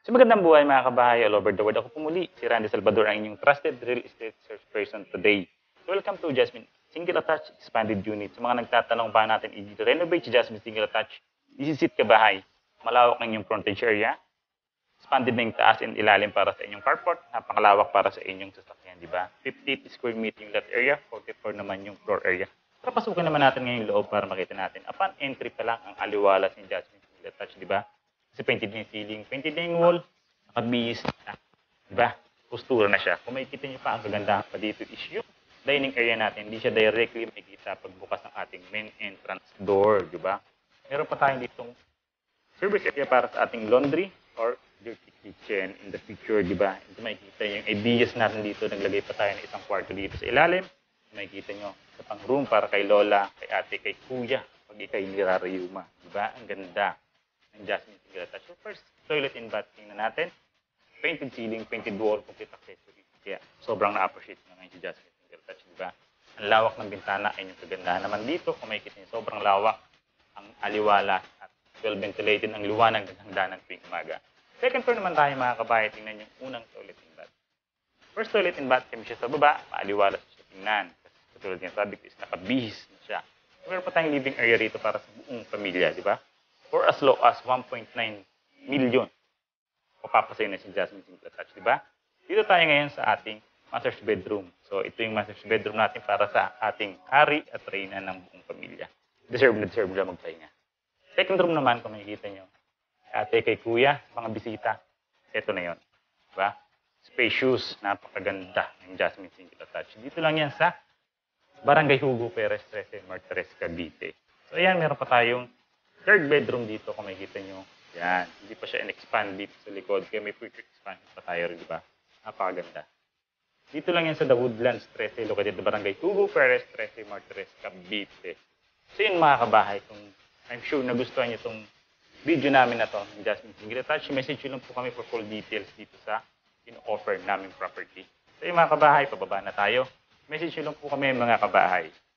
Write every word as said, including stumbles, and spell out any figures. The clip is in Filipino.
So magandang buhay mga kabahay all over the world. Ako pumuli, si Randy Salvador, ang inyong trusted real estate search person today. Welcome to Jasmine Single Attached Expanded Unit. Sa mga nagtatanong ba natin i-renovate si Jasmine Single Attached, isisit ka bahay. Malawak ng inyong frontage area. Expanded na yung taas and ilalim para sa inyong carport. Napakalawak para sa inyong sasakyan, di ba? fifty square meter yung lot area, forty-four naman yung floor area. Pero pasukin naman natin ngayon yung loob para makita natin. Upon entry pa lang ang aliwalas ni Jasmine Single Attached, di ba? Kasi painted na yung ceiling, painted na yung wall, nakabihis na. Diba? Postura na siya. Kung makikita niyo pa, ang kagandahan pa dito is yung dining area natin. Hindi siya directly makikita pagbukas ng ating main entrance door. Diba? Meron pa tayong ditong service area para sa ating laundry or dirty kitchen in the future. Diba? Ito makikita yung ideas natin dito. Naglagay pa tayo ng isang kwarto dito sa ilalim. Makikita nyo sa pang room para kay lola, kay ate, kay kuya. Pag ikay nirarayuma. Diba? Ang ganda. Jasmine Single Attached. So first, toilet and bath tingnan natin. Painted ceiling, painted wall, complete accessory. Kaya sobrang na-appreciate na ngayon si Jasmine Single Attached, di ba? Ang lawak ng bintana ay yung kagandahan naman dito. Kung makikita niyo, sobrang lawak ang aliwala at well ventilated ang liwanag ng hangganan tuwing umaga. Second floor naman tayo mga kabahay. Tingnan yung unang toilet and bath. First toilet and bath kami siya sa baba. Maaliwala siya tingnan. Kasi katulad niya sabi ko is nakabihis na siya. Meron pa tayong living area rito para sa buong pamilya, di ba? For as low as one point nine million. Papapasay na si Jasmine Single Attached, di ba? Dito tayo ngayon sa ating master's bedroom. So, ito yung master's bedroom natin para sa ating hari at reyna ng buong pamilya. Deserve na deserve na magpahinga. Second room naman, kung makikita nyo, ate kay kuya, mga bisita, ito na yon, di ba? Spacious, napakaganda ng Jasmine Single Attached. Dito lang yan sa Barangay Hugo Perez, trece, Martires, Cavite. So, ayan, meron pa tayong third bedroom dito, kung makikita nyo. Yan. Hindi pa siya in-expand dito sa likod. Kaya may future expansion pa tayo rin, di ba? Napakaganda. Dito lang yan sa The Woodlands, trece, located sa Barangay Hugo Perez, trece, Martires, Cavite. So yun mga kabahay, kung I'm sure nagustuhan nyo itong video namin na to, ng Jasmine Single Attached, message nyo lang po kami for full details dito sa in-offer namin property. So yun mga kabahay, pababa na tayo. Message nyo lang po kami mga kabahay.